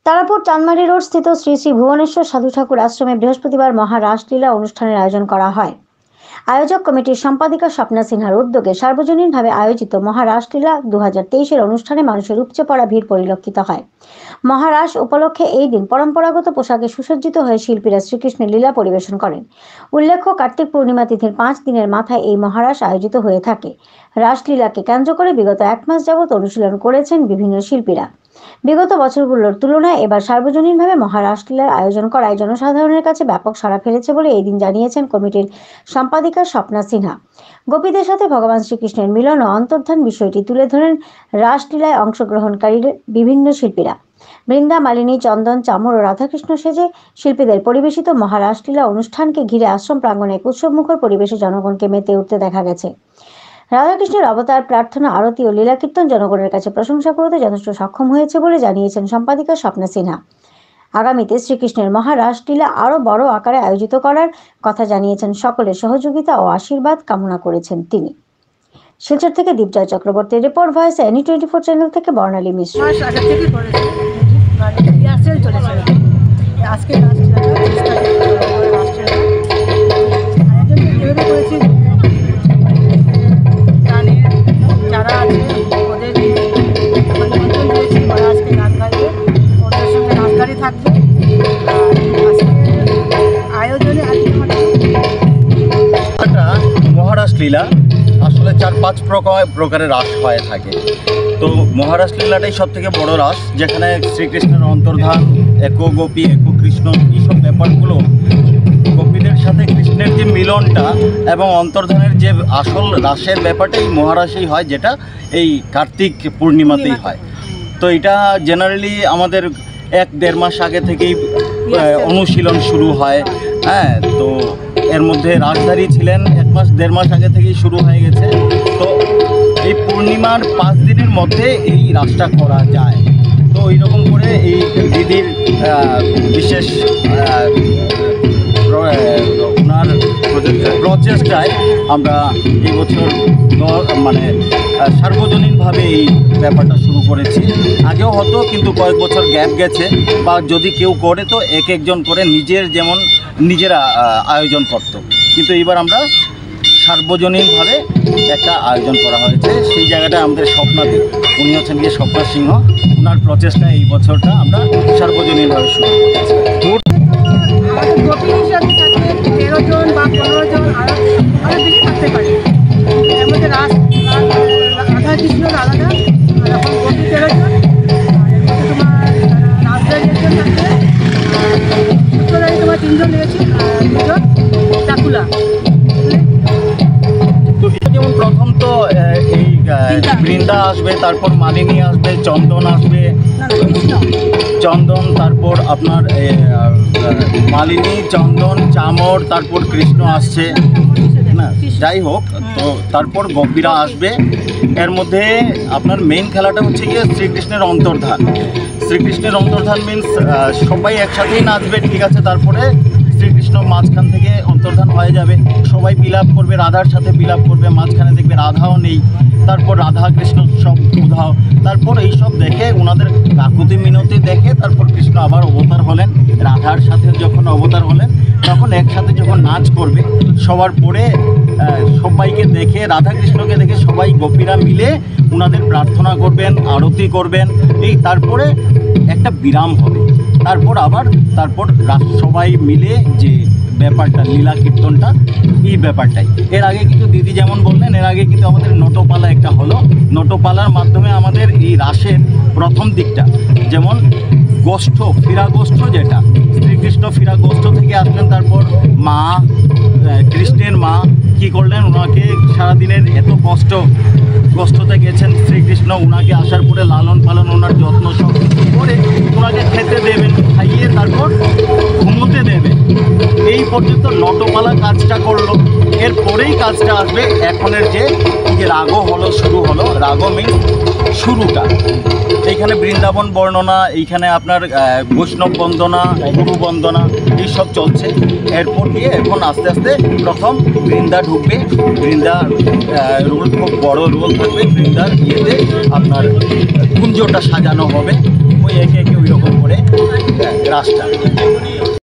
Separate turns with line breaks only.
তারাপুর চাঁদমারি road স্থিত শ্রী শ্রী ভুবনেশ্বর সাধু ঠাকুর আশ্রমে বৃহস্পতিবার মহারাসলীলা অনুষ্ঠানের আয়োজন করা হয়। আয়োজক কমিটির সম্পাদিকা স্বপ্না সিনহার উদ্যোগে সার্বজনীনভাবে আয়োজিত মহারাসলীলা 2023-এর অনুষ্ঠানে মানুষের উপচে পড়া ভিড় পরিলক্ষিত হয়। মহারাস উপলক্ষে এই দিন পরম্পরাগত পোশাকে সুসজ্জিত হয়ে শিল্পীরা শ্রীকৃষ্ণের লীলা পরিবেশন করেন। উল্লেখ্য, কার্তিক পূর্ণিমা তিথির 5 দিনের মাথায় এই মহারাস আয়োজিত হয়ে থাকে। রাসলীলাকে কেন্দ্র করে বিগত 1 মাস যাবৎ অনুশীলন করেছেন বিভিন্ন শিল্পীরা। বিগত বছরগুলোর তুলনায় এবার সার্বজনীনভাবে মহারাসলীলার আয়োজন করায় জনসাধারণের কাছে ব্যাপক সাড়া ফেলেছে বলে এই দিন জানিয়েছেন কমিটির সম্পাদিকা স্বপ্না সিনহা। গোপীদের সাথে ভগবান শ্রীকৃষ্ণের মিলন ও অন্তর্ধান বিষয়টি তুলে ধরেন রাসলীলায় অংশগ্রহণকারী বিভিন্ন শিল্পীরা। বৃন্দা, মালিনী, চন্দন, চামর ও রাধাকৃষ্ণ সেজে শিল্পীদের পরিবেশিত মহারাসলীলা অনুষ্ঠানকে ঘিরে আশ্রম প্রাঙ্গণে উৎসবমুখর পরিবেশে জনগণকে মেতে উঠতে দেখা গেছে। রাধাকৃষ্ণের অবতার, প্রার্থনা, আরতি ও লীলা কীর্তন জনগণের কাছে প্রশংসা করতে যথেষ্ট সক্ষম হয়েছে বলে জানিয়েছেন সম্পাদিকা স্বপ্না সিনহা। আগামীতে শ্রীকৃষ্ণের মহারাসলীলা আরও বড় আকারে আয়োজিত করার কথা জানিয়েছেন। সকলের সহযোগিতা ও আশীর্বাদ কামনা করেছেন তিনি। শিলচর থেকে দীপজয় চক্রবর্তীর রিপোর্ট, ভয়েস এনি 24 চ্যানেল থেকে বর্ণালী মিশ্র।
মহারাসলীলা আসলে 4-5 প্রকারের রাস হয়ে থাকে। তো মহারাসলীলাটাই সব থেকে বড় রাস, যেখানে শ্রীকৃষ্ণের অন্তর্ধান, এক গোপী এক কৃষ্ণ, এইসব ব্যাপারগুলো গোপীদের সাথে কৃষ্ণের যে মিলনটা এবং অন্তর্ধানের যে আসল রাসের ব্যাপারটা এই মহারাসেই হয়, যেটা এই কার্তিক পূর্ণিমাতেই হয়। তো এটা জেনারেলি আমাদের 1-1.5 মাস আগে থেকেই অনুশীলন শুরু হয়। হ্যাঁ, তো এর মধ্যে রাজধানী ছিলেন 1-1.5 মাস আগে থেকেই শুরু হয়ে গেছে। তো এই পূর্ণিমার 5 দিনের মধ্যে এই রাসটা করা যায়। তো এইরকম করে এই দিদির বিশেষ ওনার প্রচেষ্টায় আমরা এই বছর সার্বজনীনভাবে এই ব্যাপারটা শুরু করেছি। আগেও হতো, কিন্তু কয়েক বছর গ্যাপ গেছে, বা যদি কেউ করে তো একজন করে নিজেরা আয়োজন করত। কিন্তু এইবার আমরা সার্বজনীনভাবে একটা আয়োজন করা হয়েছে। সেই জায়গাটা আমাদের স্বপ্নাদি, উনি হচ্ছেন গিয়ে স্বপ্না সিংহ, ওনার প্রচেষ্টায় এই বছরটা আমরা সার্বজনীনভাবে শুরু করেছি। যেমন প্রথম তো এই বৃন্দা আসবে, তারপর মালিনী আসবে, চন্দন আসবে, তারপর আপনার মালিনী, চন্দন, চামর, তারপর কৃষ্ণ আসছে না, যাই হোক। তো তারপর গোপীরা আসবে। এর মধ্যে আপনার মেইন খেলাটা হচ্ছে গিয়ে শ্রীকৃষ্ণের অন্তর্ধান। শ্রীকৃষ্ণের অন্তর্ধান মিনস সবাই একসাথেই নাচবে, ঠিক আছে। তারপরে শ্রীকৃষ্ণ মাঝখান থেকে অন্তর্ধান হয়ে যাবে, সবাই বিলাপ করবে, রাধার সাথে বিলাপ করবে, মাঝখানে দেখবে রাধাও নেই। তারপর রাধা কৃষ্ণ সব উধাও। তারপর এইসব দেখে, ওনাদের কাকুতি মিনতি দেখে, তারপর কৃষ্ণ আবার অবতার হলেন। রাধার সাথে যখন অবতার হলেন, তখন একসাথে যখন নাচ করবে, সবার পরে সবাইকে দেখে, রাধা কৃষ্ণকে দেখে সবাই গোপীরা মিলে ওনাদের প্রার্থনা করবেন, আরতি করবেন। তারপরে একটা বিরাম হবে। তারপর সবাই মিলে যে ব্যাপারটা, লীলা কীর্তনটা, এই ব্যাপারটাই। এর আগে কিন্তু দিদি যেমন বললেন, এর আগে কিন্তু আমাদের নটপালা একটা হলো। নটপালার মাধ্যমে আমাদের এই রাসের প্রথম দিকটা, যেমন গোষ্ঠ, ফিরা গোষ্ঠ, যেটা শ্রীকৃষ্ণ ফিরা গোষ্ঠ থেকে আসলেন। তারপর মা, কৃষ্ণের মা কী করলেন, ওনাকে সারাদিনের এত কষ্টতে গেছেন শ্রীকৃষ্ণ, ওনাকে আসার পরে লালন পালন, ওনার যত্ন সব করে ওনাকে খেতে দেবেন, খাইয়ে তারপর ঘুমোতে দেবেন। এই পর্যন্ত নটপালা কাজটা করলো। এরপরেই কাজটা আসবে এখনের যে রাগও শুরু হলো। রাগও মিনস শুরুটা। এইখানে বৃন্দাবন বর্ণনা, এইখানে আপনার বৈষ্ণব বন্দনা, গুরু বন্দনা, এইসব চলছে। এরপর দিয়ে এখন আস্তে আস্তে প্রথম বৃন্দা ঢুকবে। বৃন্দা রোল, খুব বড় রোল থাকবে। বৃন্দার ইয়েতে আপনার কুঞ্জটা সাজানো হবে। ওই একে ওই রকম করে রাসটা।